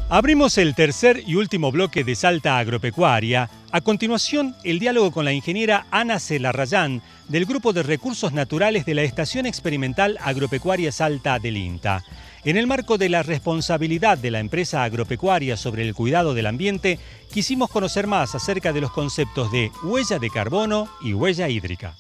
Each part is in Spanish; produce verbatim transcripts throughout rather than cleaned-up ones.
Abrimos el tercer y último bloque de Salta Agropecuaria. A continuación, el diálogo con la ingeniera Ana Celarrayán del Grupo de Recursos Naturales de la Estación Experimental Agropecuaria Salta del INTA. En el marco de la responsabilidad de la empresa agropecuaria sobre el cuidado del ambiente, quisimos conocer más acerca de los conceptos de huella de carbono y huella hídrica.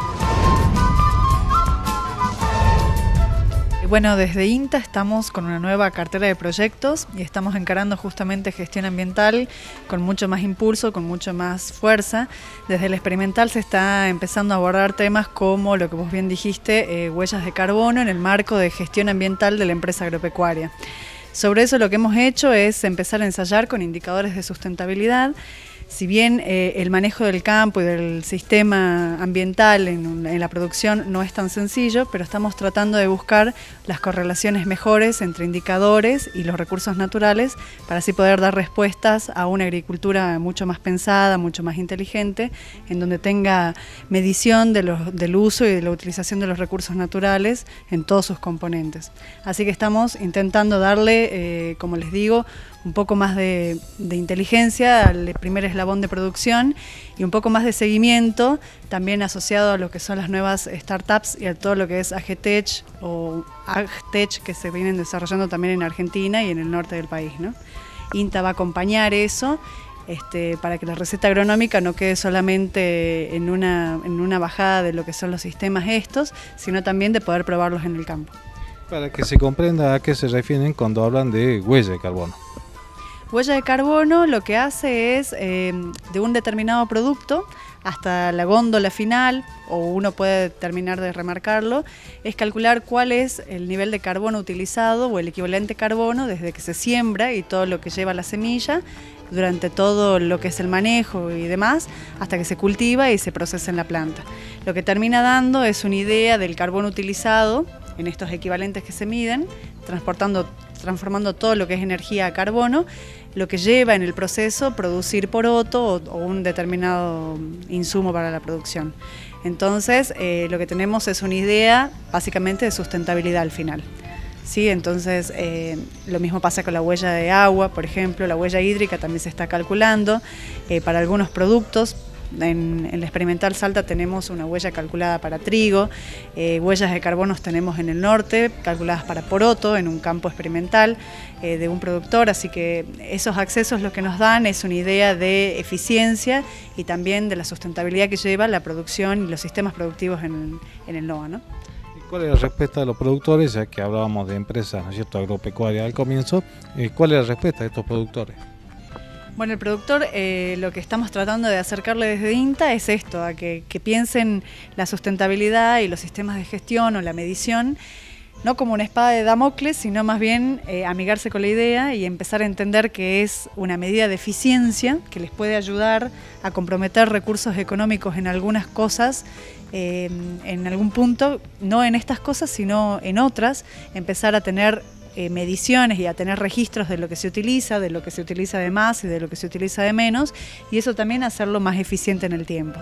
Bueno, desde INTA estamos con una nueva cartera de proyectos y estamos encarando justamente gestión ambiental con mucho más impulso, con mucho más fuerza. Desde el experimental se está empezando a abordar temas como lo que vos bien dijiste, eh, huellas de carbono en el marco de gestión ambiental de la empresa agropecuaria. Sobre eso lo que hemos hecho es empezar a ensayar con indicadores de sustentabilidad. Si bien eh, el manejo del campo y del sistema ambiental en, un, en la producción no es tan sencillo, pero estamos tratando de buscar las correlaciones mejores entre indicadores y los recursos naturales para así poder dar respuestas a una agricultura mucho más pensada, mucho más inteligente, en donde tenga medición de los, del uso y de la utilización de los recursos naturales en todos sus componentes. Así que estamos intentando darle, eh, como les digo, un poco más de, de inteligencia al primer eslabón de producción y un poco más de seguimiento, también asociado a lo que son las nuevas startups y a todo lo que es AgTech o AgTech que se vienen desarrollando también en Argentina y en el norte del país, ¿no? INTA va a acompañar eso este, para que la receta agronómica no quede solamente en una, en una bajada de lo que son los sistemas estos, sino también de poder probarlos en el campo. Para que se comprenda a qué se refieren cuando hablan de huella de carbono. Huella de carbono lo que hace es, eh, de un determinado producto hasta la góndola final, o uno puede terminar de remarcarlo, es calcular cuál es el nivel de carbono utilizado o el equivalente carbono desde que se siembra y todo lo que lleva la semilla, durante todo lo que es el manejo y demás, hasta que se cultiva y se procesa en la planta. Lo que termina dando es una idea del carbono utilizado en estos equivalentes que se miden, transportando, transformando todo lo que es energía a carbono, lo que lleva en el proceso producir poroto o, o un determinado insumo para la producción. Entonces, eh, lo que tenemos es una idea básicamente de sustentabilidad al final. ¿Sí? Entonces, eh, lo mismo pasa con la huella de agua, por ejemplo, la huella hídrica también se está calculando eh, para algunos productos. En, en la experimental Salta tenemos una huella calculada para trigo, eh, huellas de carbonos tenemos en el norte, calculadas para poroto, en un campo experimental eh, de un productor, así que esos accesos lo que nos dan es una idea de eficiencia y también de la sustentabilidad que lleva la producción y los sistemas productivos en, en el NOA, ¿no? ¿Cuál es la respuesta de los productores, ya que hablábamos de empresas, ¿no es cierto?, agropecuarias al comienzo? Eh, ¿Cuál es la respuesta de estos productores? Bueno, el productor, eh, lo que estamos tratando de acercarle desde INTA es esto, a que, que piensen la sustentabilidad y los sistemas de gestión o la medición, no como una espada de Damocles, sino más bien eh, amigarse con la idea y empezar a entender que es una medida de eficiencia que les puede ayudar a comprometer recursos económicos en algunas cosas, eh, en algún punto, no en estas cosas, sino en otras, empezar a tener Eh, mediciones y a tener registros de lo que se utiliza, de lo que se utiliza de más y de lo que se utiliza de menos, y eso también hacerlo más eficiente en el tiempo.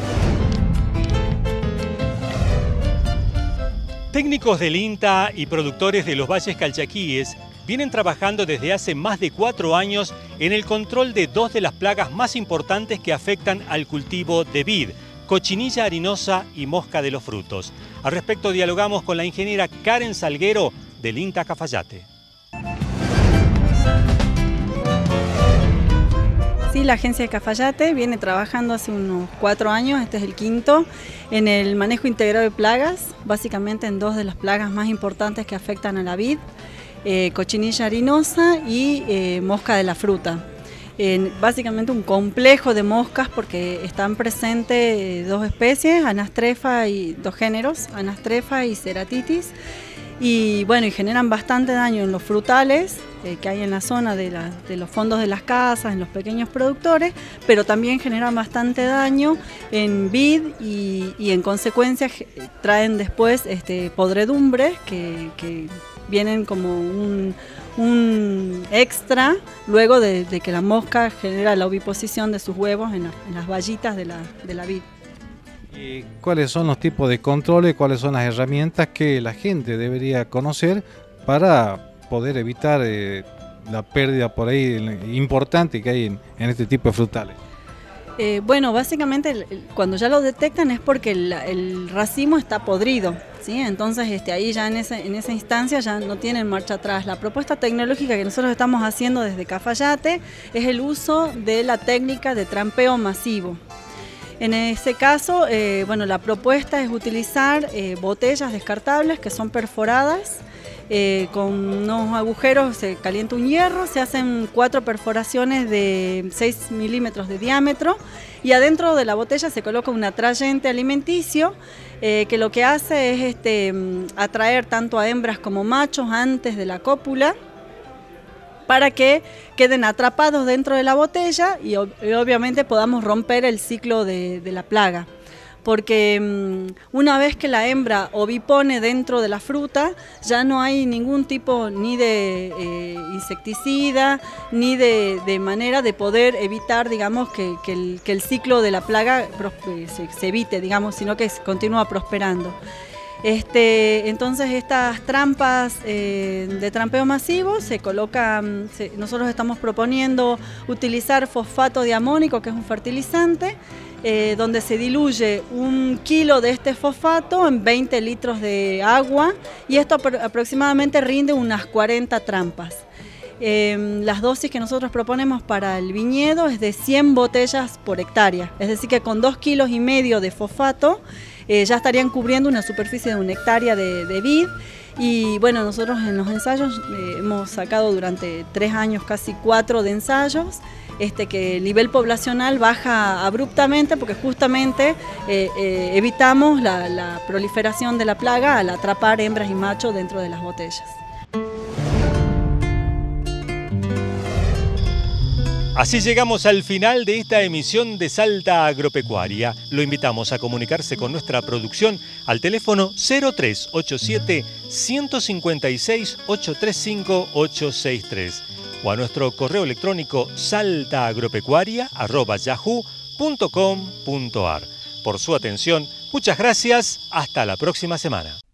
Técnicos del INTA y productores de los valles calchaquíes vienen trabajando desde hace más de cuatro años en el control de dos de las plagas más importantes que afectan al cultivo de vid, cochinilla harinosa y mosca de los frutos. Al respecto dialogamos con la ingeniera Karen Salguero del INTA Cafayate. Sí, la agencia de Cafayate viene trabajando hace unos cuatro años, este es el quinto, en el manejo integrado de plagas, básicamente en dos de las plagas más importantes que afectan a la vid, eh, cochinilla harinosa y eh, mosca de la fruta. Eh, básicamente un complejo de moscas porque están presentes dos especies, Anastrefa y dos géneros, Anastrefa y Ceratitis. Y bueno, y generan bastante daño en los frutales eh, que hay en la zona de, la, de los fondos de las casas, en los pequeños productores, pero también generan bastante daño en vid y, y en consecuencia traen después este, podredumbres que, que vienen como un, un extra luego de, de que la mosca genera la oviposición de sus huevos en, la, en las vallitas de la, de la vid. ¿Y cuáles son los tipos de controles, cuáles son las herramientas que la gente debería conocer para poder evitar eh, la pérdida por ahí importante que hay en, en este tipo de frutales? Eh, bueno, básicamente el, el, cuando ya lo detectan es porque el, el racimo está podrido, ¿sí? Entonces este, ahí ya en, ese, en esa instancia ya no tienen marcha atrás. La propuesta tecnológica que nosotros estamos haciendo desde Cafayate es el uso de la técnica de trampeo masivo. En ese caso, eh, bueno, la propuesta es utilizar eh, botellas descartables que son perforadas. Eh, con unos agujeros se calienta un hierro, se hacen cuatro perforaciones de seis milímetros de diámetro y adentro de la botella se coloca un atrayente alimenticio eh, que lo que hace es este, atraer tanto a hembras como machos antes de la cópula para que queden atrapados dentro de la botella y, y obviamente podamos romper el ciclo de, de la plaga. Porque um, una vez que la hembra ovipone dentro de la fruta, ya no hay ningún tipo ni de eh, insecticida, ni de, de manera de poder evitar, digamos, que, que, el, que el ciclo de la plaga se, se evite, digamos, sino que continúa prosperando. Este, entonces estas trampas eh, de trampeo masivo se colocan, se, nosotros estamos proponiendo utilizar fosfato de amónico, que es un fertilizante, eh, donde se diluye un kilo de este fosfato en veinte litros de agua y esto aproximadamente rinde unas cuarenta trampas. Eh, las dosis que nosotros proponemos para el viñedo es de cien botellas por hectárea, es decir que con dos kilos y medio de fosfato eh, ya estarían cubriendo una superficie de una hectárea de, de vid. Y bueno, nosotros en los ensayos eh, hemos sacado durante tres años, casi cuatro de ensayos, este, que el nivel poblacional baja abruptamente porque justamente eh, eh, evitamos la, la proliferación de la plaga al atrapar hembras y machos dentro de las botellas. Así llegamos al final de esta emisión de Salta Agropecuaria. Lo invitamos a comunicarse con nuestra producción al teléfono cero tres ocho siete, uno cinco seis, ocho tres cinco, ocho seis tres o a nuestro correo electrónico saltaagropecuaria arroba yahoo punto com punto ar. Por su atención, muchas gracias. Hasta la próxima semana.